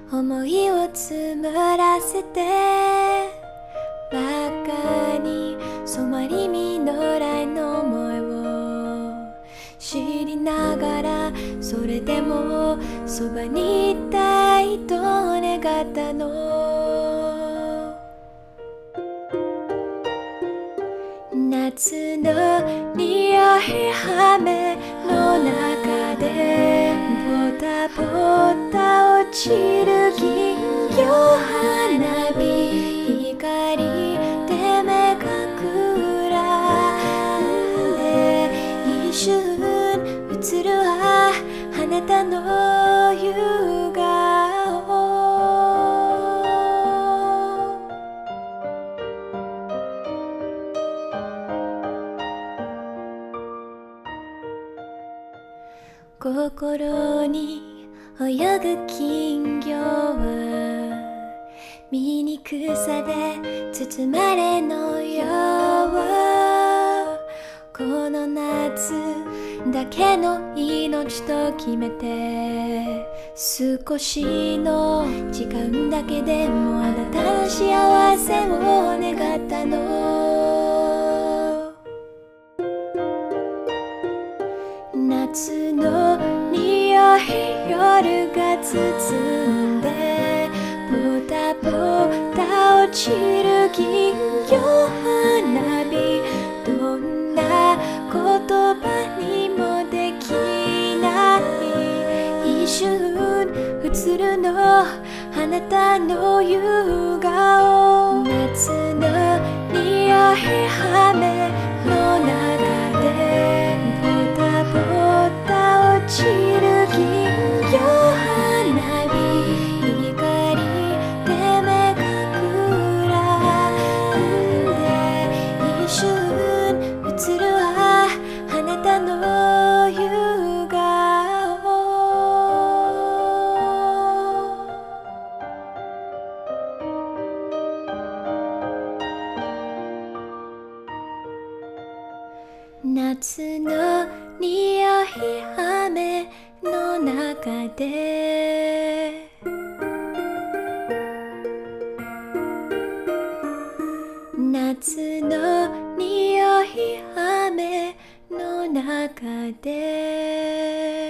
思いを紡らせてばかに染まり実らぬ思いを知りながら、それでもそばにいたいと願ったの。夏の匂い雨の中でポタポタ落ちる金魚花火、光で目がくらんで一瞬映るはあなたの夕顔。心に泳ぐ金魚は醜さで包まれのよう、この夏だけの命と決めて、少しの時間だけでもあなたの幸せを願ったの。夏の匂い夜が包んでポタポタ落ちる金魚花火、どんな言葉にもできない一瞬映るのあなたの夕顔。夏の匂い雨の中でポタポタ落ちる金魚花火、光で目がくらんで一瞬映るはあなたの夕顔。夏の匂い雨の中で夏の匂い雨の中で